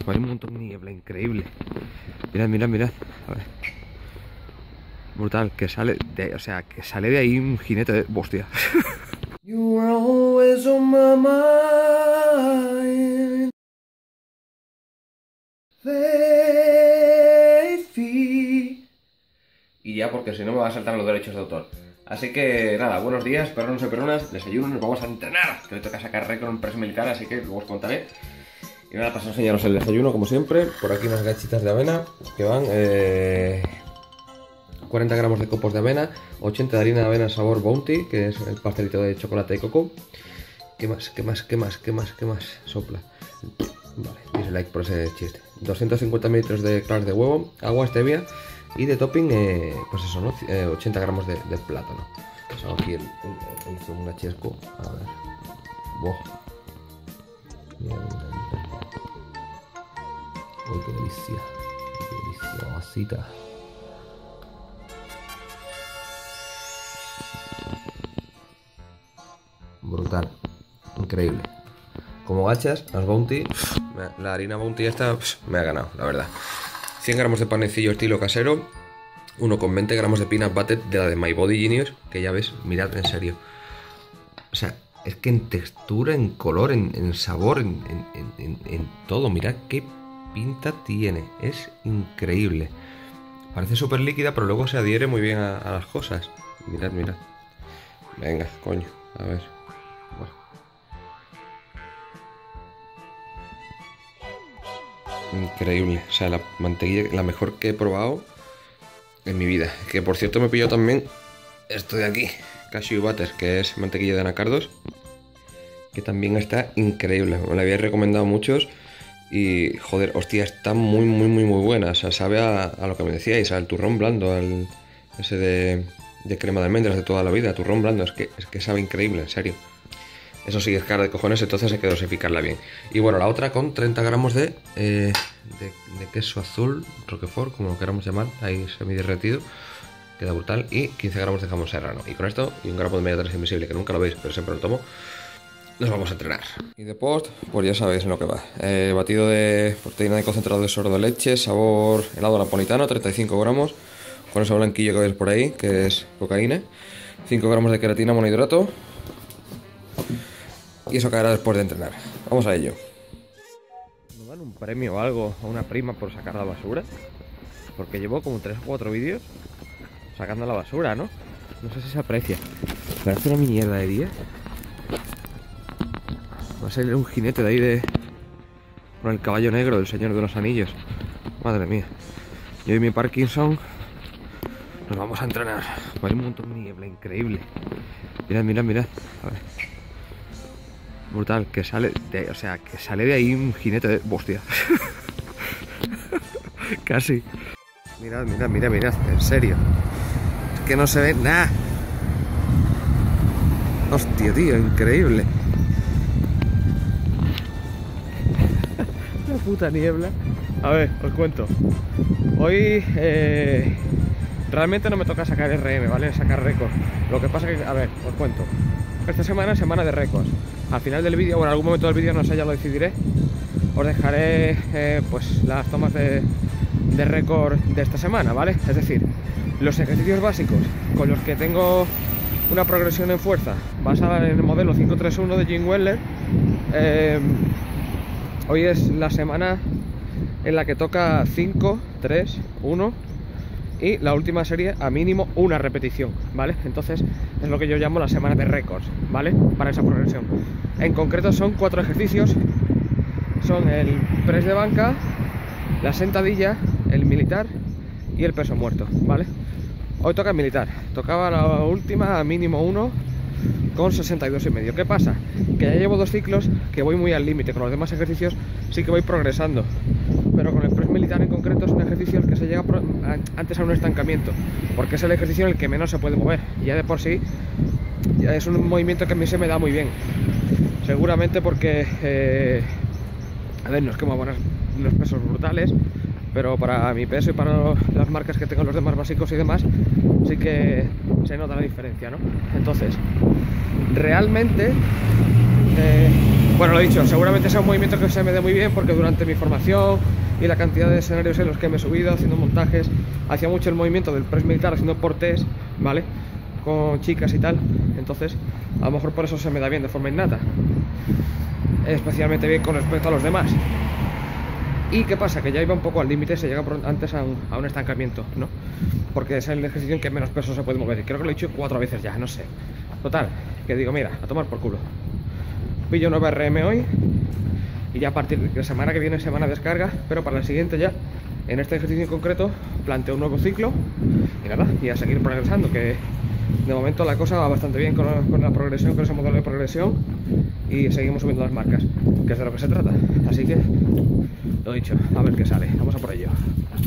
Hay un montón de niebla, increíble. Mirad, mirad, mirad. A ver. Brutal, que sale de, o sea, que sale de ahí un jinete de... Hostia. You were always on my mind. Y ya, porque si no me va a saltar los derechos de autor. Así que nada, buenos días, perrones y perronas, desayuno, nos vamos a entrenar. Que hoy toca sacar récord en press militar, así que luego os contaré. Y nada, paso a enseñaros el desayuno como siempre. Por aquí unas gachitas de avena que van 40 gramos de copos de avena, 80 de harina de avena sabor Bounty, que es el pastelito de chocolate y coco. ¿Qué más? ¿Qué más? ¿Qué más? ¿Qué más? ¿Qué más? Sopla. Vale, dislike por ese chiste. 250 mililitros de claras de huevo, agua, stevia y de topping, pues eso, ¿no? 80 gramos de plátano. Pues hago aquí el zoom gachesco. A ver. Boh. Uy, qué delicia. Qué delicia, masita. Brutal. Increíble. Como gachas, las Bounty, la harina Bounty esta me ha ganado, la verdad. 100 gramos de panecillo estilo casero, uno con 20 gramos de peanut butter de la de My Body Genius, que ya ves, mirad, en serio. O sea, es que en textura, en color, en sabor, en todo, mirad qué pinta tiene. Es increíble. Parece súper líquida, pero luego se adhiere muy bien a las cosas. Mirad, mirad. Venga, coño, a ver. Bueno. Increíble, o sea, la mantequilla, la mejor que he probado en mi vida. Que por cierto me pilló también esto de aquí, cashew butter, que es mantequilla de anacardos, que también está increíble. Me la había recomendado muchos y joder, hostia, está muy buena. O sea, sabe a lo que me decíais, al turrón blando, al ese de crema de almendras de toda la vida, turrón blando, es que sabe increíble, en serio. Eso sí es cara de cojones, entonces hay que dosificarla bien. Y bueno, la otra con 30 gramos de queso azul, Roquefort, como lo queramos llamar, ahí semi-derretido, queda brutal. Y 15 gramos de jamón serrano. Y con esto, y un gramo de media tarde invisible, que nunca lo veis, pero siempre lo tomo, nos vamos a entrenar. Y de post, pues ya sabéis en lo que va. Batido de proteína de concentrado de sordo de leche, sabor helado napolitano, 35 gramos. Con ese blanquillo que veis por ahí, que es cocaína. 5 gramos de queratina monohidrato. Y eso caerá después de entrenar. Vamos a ello. ¿Me dan un premio o algo a una prima por sacar la basura? Porque llevo como 3 o 4 vídeos sacando la basura, ¿no? No sé si se aprecia. Pero hace una mierda de día. Va a salir un jinete de ahí con el caballo negro del Señor de los Anillos. Madre mía. Yo y mi Parkinson nos vamos a entrenar. Hay un montón de niebla, increíble. Mirad, mirad, mirad. A ver. Brutal, que sale de, o sea, que sale de ahí un jinete de... Hostia. Casi. Mirad, mirad, mirad, mirad, en serio. Es que no se ve nada. Hostia, tío, increíble. La puta niebla. A ver, os cuento. Hoy realmente no me toca sacar RM, ¿vale? Sacar récord. Lo que pasa que, a ver, os cuento. Esta semana es semana de récords. Al final del vídeo, bueno, en algún momento del vídeo, no sé, ya lo decidiré. Os dejaré pues las tomas de récord de esta semana, ¿vale? Es decir, los ejercicios básicos con los que tengo una progresión en fuerza basada en el modelo 531 de Jim Weller. Hoy es la semana en la que toca 5, 3, 1 y la última serie a mínimo una repetición, ¿vale? Entonces es lo que yo llamo la semana de récords, ¿vale? Para esa progresión. En concreto son 4 ejercicios. Son el press de banca, la sentadilla, el militar y el peso muerto, ¿vale? Hoy toca el militar. Tocaba la última a mínimo 1 con 62,5. ¿Qué pasa? Que ya llevo 2 ciclos que voy muy al límite. Con los demás ejercicios sí que voy progresando, pero con el press militar en concreto es un ejercicio en el que se llega antes a un estancamiento, porque es el ejercicio en el que menos se puede mover. Ya de por sí ya es un movimiento que a mí se me da muy bien, seguramente porque a ver, no es que mueva unos pesos brutales, pero para mi peso y para las marcas que tengo los demás básicos y demás, sí que se nota la diferencia, ¿no? Entonces, realmente Bueno, lo dicho, seguramente sea un movimiento que se me dé muy bien porque durante mi formación y la cantidad de escenarios en los que me he subido haciendo montajes, hacía mucho el movimiento del press militar haciendo portés, ¿vale? Con chicas y tal, entonces a lo mejor por eso se me da bien de forma innata, especialmente bien con respecto a los demás. ¿Y qué pasa? Que ya iba un poco al límite, se llega antes a un estancamiento, ¿no? Porque es el ejercicio en que menos peso se puede mover. Y creo que lo he hecho 4 veces ya, no sé. Total, que digo, mira, a tomar por culo. Pillo 9 RM hoy y ya a partir de la semana que viene semana de descarga, pero para la siguiente ya, en este ejercicio en concreto, planteo un nuevo ciclo y nada, y a seguir progresando, que de momento la cosa va bastante bien con la progresión, con ese modelo de progresión, y seguimos subiendo las marcas, que es de lo que se trata. Así que, lo dicho, a ver qué sale, vamos a por ello.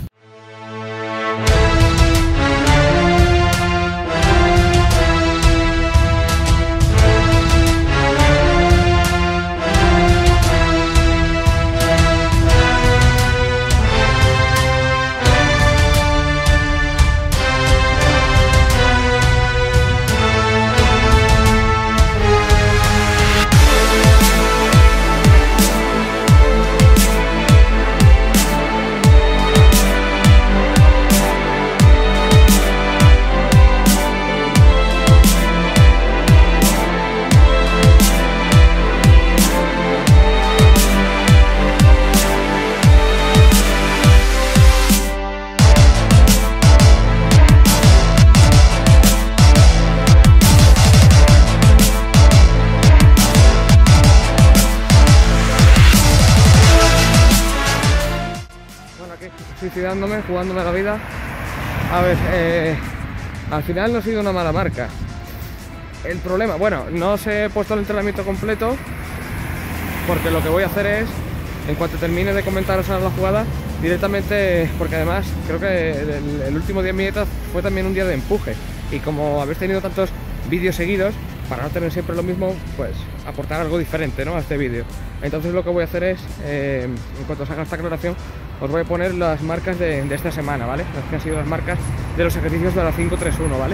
Suicidándome, jugándome la vida. A ver, al final no ha sido una mala marca. El problema, bueno, no os he puesto el entrenamiento completo porque lo que voy a hacer es, en cuanto termine de comentaros ahora la jugada, directamente, porque además creo que el último día en mi dieta fue también un día de empuje, y como habéis tenido tantos vídeos seguidos, para no tener siempre lo mismo, pues aportar algo diferente, ¿no?, a este vídeo. Entonces lo que voy a hacer es, en cuanto os haga esta aclaración, os voy a poner las marcas de esta semana, ¿vale? Las que han sido las marcas de los ejercicios de la 5-3-1, ¿vale?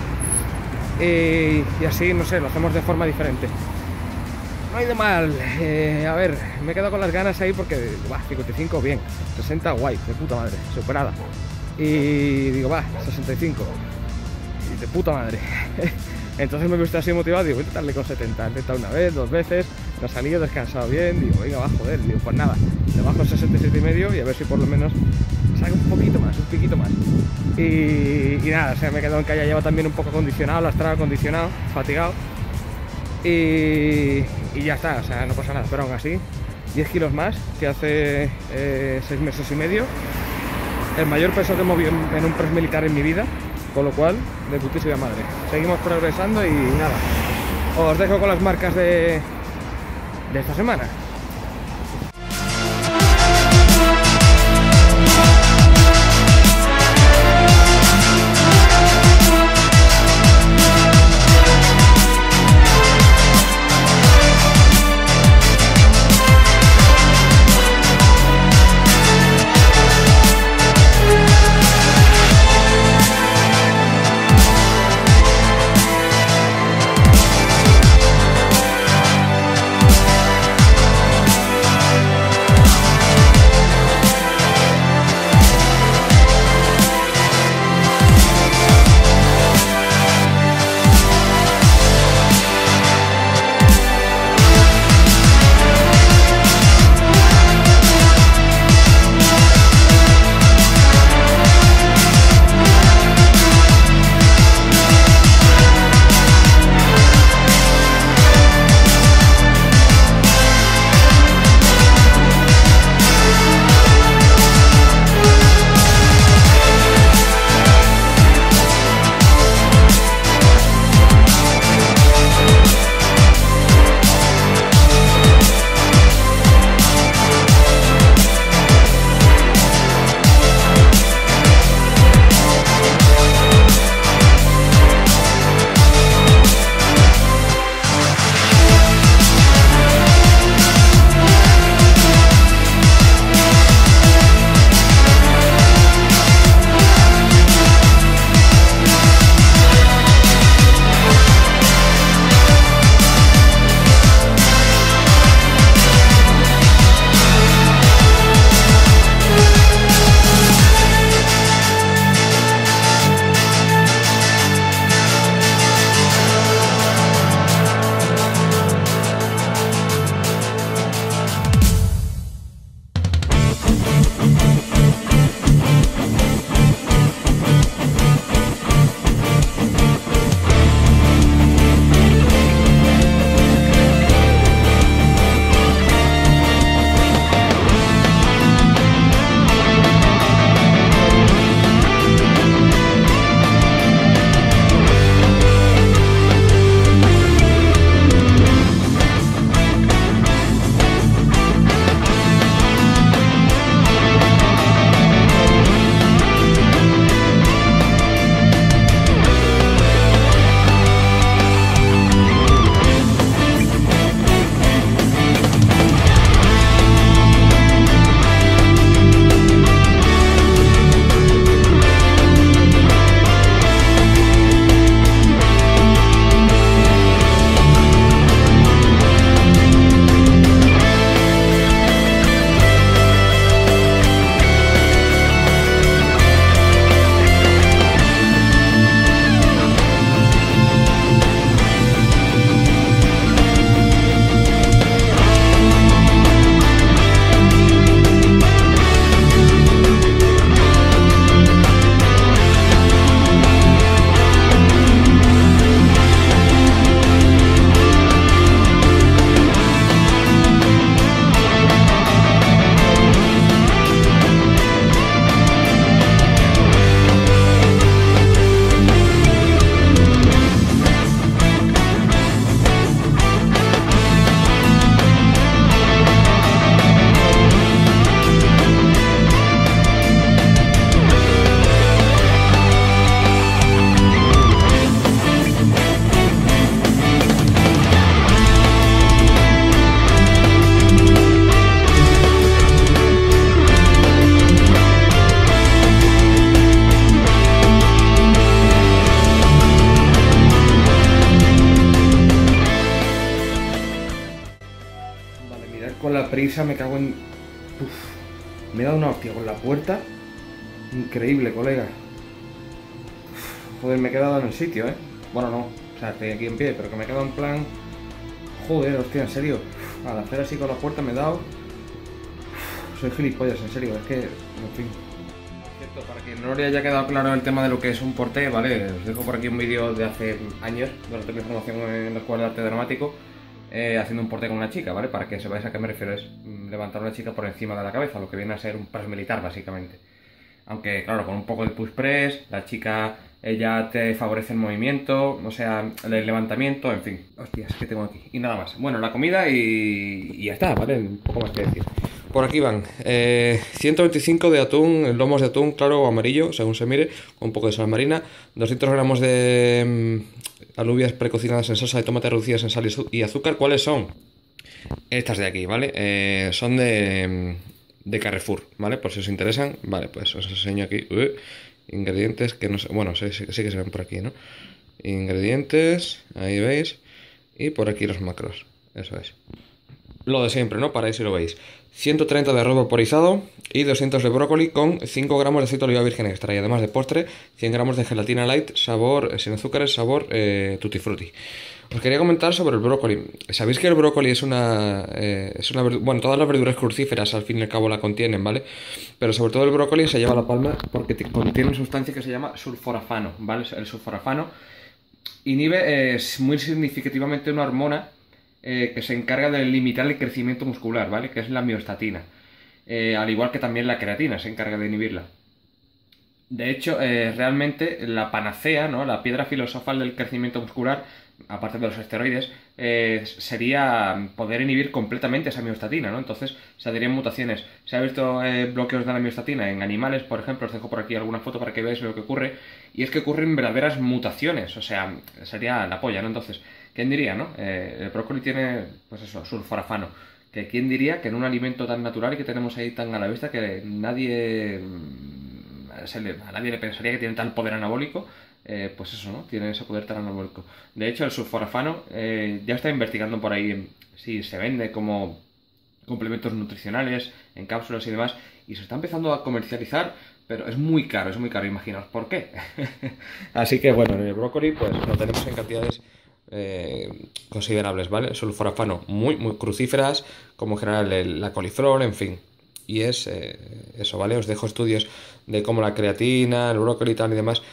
Y así, no sé, lo hacemos de forma diferente. No hay de mal. A ver, me he quedado con las ganas ahí porque, 55, bien. 60, guay, de puta madre, superada. Y digo, 65. Y de puta madre. Entonces me he visto así motivado, digo, voy a intentarle con 70. He intentado una vez, 2 veces, me ha salido, descansado bien, digo, venga, va, joder, digo, pues nada, le bajo 67,5 y a ver si por lo menos salga un poquito más, un piquito más. Y nada, o sea, me he quedado en que haya llevado también un poco acondicionado, lastrado, acondicionado, fatigado. Y ya está, o sea, no pasa nada, pero aún así, 10 kilos más que hace 6 meses y medio. El mayor peso que he movido en un press militar en mi vida. Con lo cual, de putísima madre. Seguimos progresando y nada. Os dejo con las marcas de esta semana. prisa, me cago en... me he dado una hostia con la puerta. Increíble, colega. Joder, me he quedado en el sitio, Bueno, no, o sea, estoy aquí en pie, pero que me he quedado en plan... Joder, hostia, en serio. Al hacer así con la puerta me he dado... Soy gilipollas, en serio, es que... En fin. Cierto, para quien no le haya quedado claro el tema de lo que es un porté, ¿vale? Os dejo por aquí un vídeo de hace años, durante mi formación en la Escuela de Arte Dramático, haciendo un porté con una chica, ¿vale? Para que sepáis a qué me refiero, es levantar a una chica por encima de la cabeza, lo que viene a ser un press militar, básicamente. Aunque, claro, con un poco de push press, la chica, ella te favorece el movimiento, o sea, el levantamiento, en fin. Hostias, ¿qué tengo aquí? Y nada más. Bueno, la comida y ya está, ¿vale? Un poco más que decir. Por aquí van 125 de atún, lomos de atún claro o amarillo, según se mire, con un poco de sal marina, 200 gramos de alubias precocinadas en salsa de tomate reducidas en sal y azúcar. ¿Cuáles son? Estas de aquí, ¿vale? Son de Carrefour, ¿vale? Por si os interesan, vale, pues os enseño aquí. Ingredientes que no sé, bueno, sí que se ven por aquí, ¿no? Ingredientes, ahí veis, y por aquí los macros, eso es. Lo de siempre, ¿no? Para ahí si lo veis. 130 de arroz vaporizado y 200 de brócoli con 5 gramos de aceite de oliva virgen extra. Y además de postre, 100 gramos de gelatina light, sabor sin azúcares, sabor tutti frutti. Os quería comentar sobre el brócoli. ¿Sabéis que el brócoli es una bueno, todas las verduras crucíferas al fin y al cabo la contienen, ¿vale? Pero sobre todo el brócoli se lleva la palma porque contiene una sustancia que se llama sulforafano, ¿vale? El sulforafano inhibe muy significativamente una hormona que se encarga de limitar el crecimiento muscular, ¿vale? Que es la miostatina. Al igual que también la creatina se encarga de inhibirla. De hecho, realmente la panacea, ¿no? La piedra filosofal del crecimiento muscular, aparte de los esteroides, sería poder inhibir completamente esa miostatina, ¿no? Entonces se darían mutaciones. Se ha visto bloqueos de la miostatina en animales, por ejemplo, os dejo por aquí alguna foto para que veáis lo que ocurre, y es que ocurren verdaderas mutaciones, o sea, sería la polla, ¿no? Entonces, ¿quién diría, no? El brócoli tiene, pues eso, sulforafano. Que quién diría que en un alimento tan natural y que tenemos ahí tan a la vista que a nadie le pensaría que tiene tal poder anabólico, pues eso, ¿no? Tiene ese poder tan anabólico. De hecho, el sulforafano ya está investigando por ahí si se vende como complementos nutricionales, en cápsulas y demás, y se está empezando a comercializar, pero es muy caro, imaginaos por qué. Así que bueno, el brócoli pues lo tenemos en cantidades considerables, ¿vale? Sulforafano muy crucíferas, como en general la coliflor, en fin. Y es eso, ¿vale? Os dejo estudios de cómo la creatina, el brócoli y tal y demás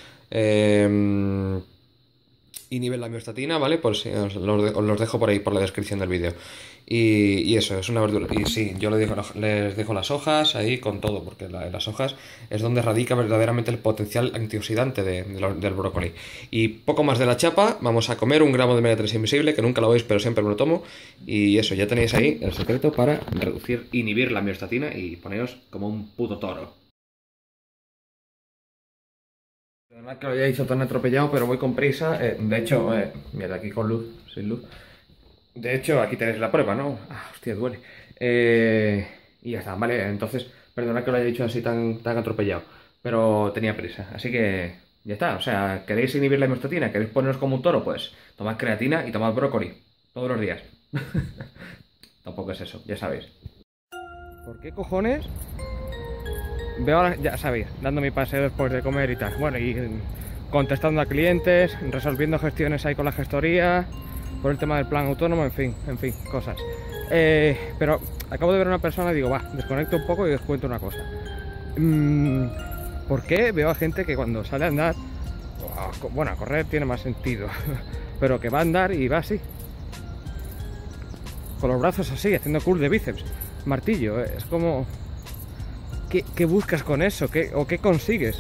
inhiben la miostatina, ¿vale? Pues os los dejo por ahí, por la descripción del vídeo. Y eso, es una verdura. Y sí, yo les dejo las hojas ahí con todo, porque las hojas es donde radica verdaderamente el potencial antioxidante del brócoli. Y poco más de la chapa, vamos a comer 1 gramo de omega 3 invisible, que nunca lo veis, pero siempre me lo tomo. Y eso, ya tenéis ahí el secreto para inhibir la miostatina y poneros como un puto toro. Perdonad que lo haya hecho tan atropellado, pero voy con prisa. De hecho, mirad aquí con luz, sin luz. De hecho, aquí tenéis la prueba, ¿no? Ah, hostia, duele. Y ya está, vale. Entonces, perdonad que lo haya dicho así tan atropellado, pero tenía prisa. Así que ya está. O sea, ¿queréis inhibir la miostatina? ¿Queréis poneros como un toro? Pues tomad creatina y tomad brócoli. Todos los días. Tampoco es eso, ya sabéis. ¿Por qué cojones? Veo ahora, ya sabéis, dando mi paseo después de comer y tal. Bueno, y contestando a clientes, resolviendo gestiones ahí con la gestoría, por el tema del plan autónomo, en fin, cosas. Pero acabo de ver a una persona y digo, va, desconecto un poco y os cuento una cosa. ¿Por qué veo a gente que cuando sale a andar, bueno, a correr tiene más sentido, pero que va a andar y va así, con los brazos así, haciendo curl de bíceps, martillo? Es como... ¿Qué buscas con eso? ¿O qué consigues?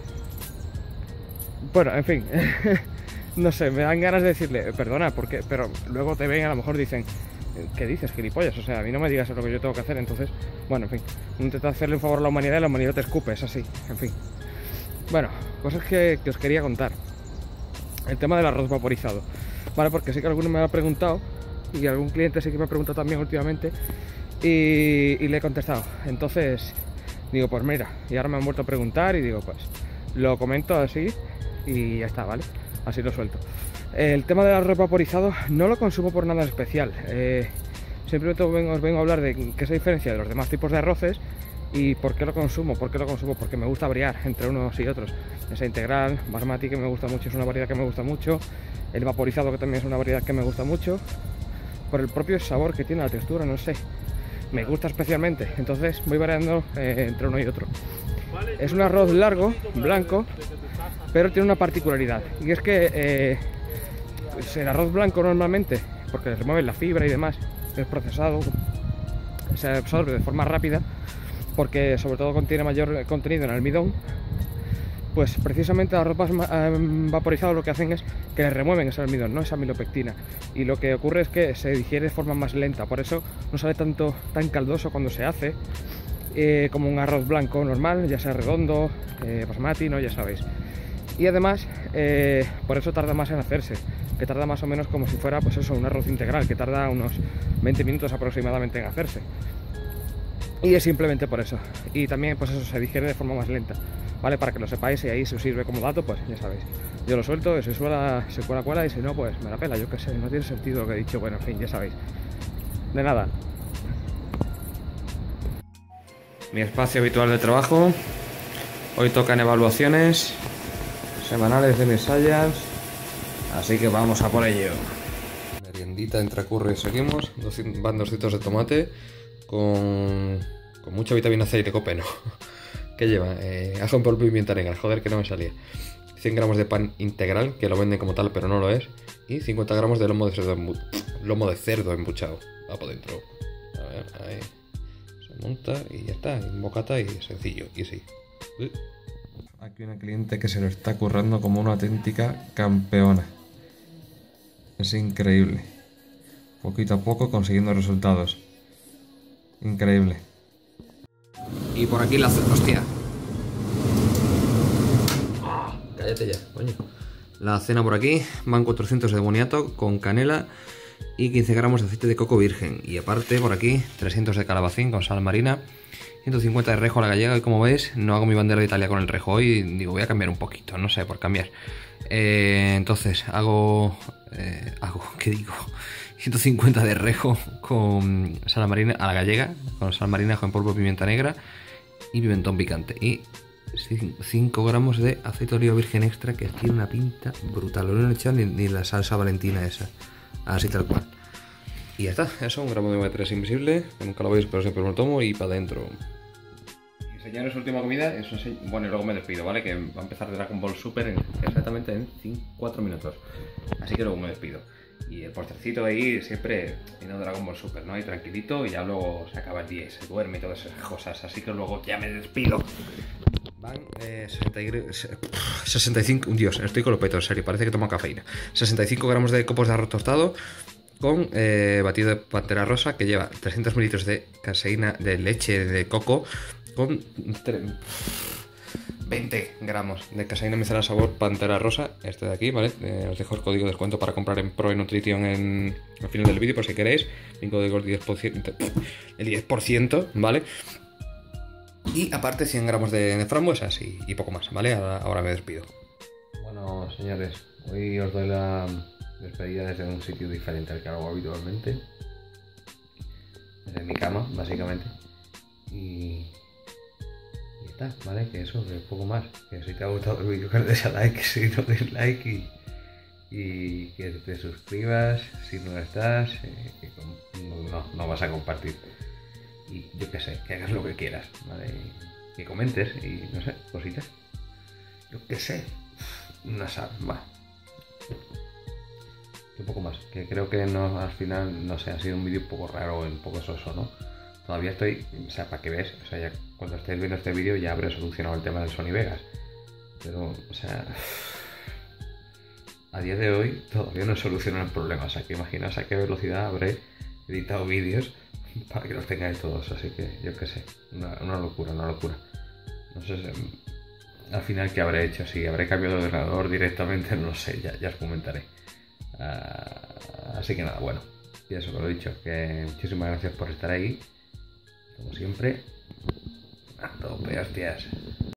Bueno, en fin, no sé, me dan ganas de decirle, perdona, ¿por qué? Pero luego te ven, a lo mejor dicen, ¿qué dices, gilipollas? O sea, a mí no me digas lo que yo tengo que hacer, entonces, bueno, en fin, intenta hacerle un favor a la humanidad y la humanidad te escupe, es así, en fin. Bueno, cosas que os quería contar. El tema del arroz vaporizado, ¿vale? Porque sí que alguno me ha preguntado, y algún cliente sí que me ha preguntado también últimamente, y le he contestado. Entonces... digo, pues mira, y ahora me han vuelto a preguntar y digo, pues lo comento así y ya está, ¿vale? Así lo suelto. El tema del arroz vaporizado no lo consumo por nada especial. Simplemente os vengo a hablar de qué se diferencia de los demás tipos de arroces y por qué lo consumo, porque me gusta variar entre unos y otros. Esa integral, basmati, que me gusta mucho, es una variedad que me gusta mucho, el vaporizado, que también es una variedad que me gusta mucho, por el propio sabor que tiene, la textura, no sé, me gusta especialmente, entonces voy variando entre uno y otro. Es un arroz largo, blanco, pero tiene una particularidad, y es que pues el arroz blanco normalmente, porque le remueven la fibra y demás, es procesado, se absorbe de forma rápida, porque sobre todo contiene mayor contenido en almidón. Pues precisamente las ropas vaporizadas lo que hacen es que le remueven ese almidón, no esa amilopectina, y lo que ocurre es que se digiere de forma más lenta, por eso no sale tan caldoso cuando se hace como un arroz blanco normal, ya sea redondo, basmati, no, ya sabéis. Y además por eso tarda más en hacerse, que tarda más o menos como si fuera pues eso, un arroz integral, que tarda unos 20 minutos aproximadamente en hacerse. Y es simplemente por eso. Y también pues eso, se digiere de forma más lenta, ¿vale? Para que lo sepáis, y ahí si os sirve como dato, pues ya sabéis. Yo lo suelto, si se cuela, y si no, pues me la pela, yo qué sé, no tiene sentido lo que he dicho, bueno, en fin, ya sabéis. De nada. Mi espacio habitual de trabajo. Hoy tocan evaluaciones semanales de mis sayas, así que vamos a por ello. Meriendita entre curry, seguimos. Van 200 de tomate con mucha vitamina C y licopeno. ¿Qué lleva? Ajo en polvo y pimienta negra, joder que no me salía. 100 gramos de pan integral, que lo venden como tal pero no lo es. Y 50 gramos de lomo de cerdo embuchado. Va por dentro. A ver, ahí. Se monta y ya está. Un bocata y sencillo, y sí. Aquí una cliente que se lo está currando como una auténtica campeona. Es increíble. Poquito a poco consiguiendo resultados. Increíble. Y por aquí la hostia. Cállate ya, coño. La cena por aquí. Van 400 de boniato con canela y 15 gramos de aceite de coco virgen. Y aparte por aquí 300 de calabacín con sal marina, 150 de rejo a la gallega. Y como veis, no hago mi bandera de Italia con el rejo. Hoy digo, voy a cambiar un poquito, no sé, por cambiar. Entonces hago... ¿qué digo? 150 de rejo con sal marina a la gallega, con sal marina, ajo en polvo, pimienta negra y pimentón picante. Y 5 gramos de aceite de oliva virgen extra, que tiene una pinta brutal. No he echado ni la salsa valentina esa, así tal cual. Y ya está, eso, un gramo de omega 3 invisible, que nunca lo veis pero siempre me lo tomo, y para adentro. Y señores, última comida, eso sí, bueno, y luego me despido, ¿vale? Que va a empezar Dragon Ball Super exactamente en 4 minutos. Así que luego me despido. Y el postrecito ahí siempre viendo Dragon Ball Super, ¿no? Ahí tranquilito, y ya luego se acaba el día y se duerme y todas esas cosas. Así que luego ya me despido. Van 65, Dios, estoy con lo peto, en serio, parece que tomo cafeína. 65 gramos de copos de arroz tostado con batido de pantera rosa, que lleva 300 mililitros de caseína de leche de coco con 20 gramos de caseína micelar sabor pantera rosa, este de aquí, ¿vale? Os dejo el código de descuento para comprar en Pro Nutrition al final del vídeo, por si queréis. Mi código es el 10%, ¿vale? Y aparte 100 gramos de frambuesas y poco más, ¿vale? Ahora me despido. Bueno, señores, hoy os doy la despedida desde un sitio diferente al que hago habitualmente. Desde mi cama, básicamente. Y está, ¿vale? Que eso, que poco más. Que si te ha gustado el vídeo, que le des a like, si no des like, y que te suscribas si no estás, que no vas a compartir. Y yo qué sé, que hagas lo que quieras, ¿vale? Y que comentes y no sé, cositas. Yo qué sé, una sal, va. Un poco más, que creo que no, al final, no sé, ha sido un vídeo un poco raro, un poco soso, ¿no? Todavía estoy, o sea, para que veas, o sea, ya cuando estéis viendo este vídeo ya habré solucionado el tema del Sony Vegas. Pero, o sea, a día de hoy todavía no he solucionado el problema. O sea, que imaginaos a qué velocidad habré editado vídeos para que los tengáis todos. Así que, yo qué sé, una locura, una locura. No sé al final qué habré hecho, si habré cambiado de ordenador directamente, no lo sé, ya os comentaré. Así que nada, bueno, y eso que lo he dicho, que muchísimas gracias por estar ahí. Como siempre, a tope, hostias.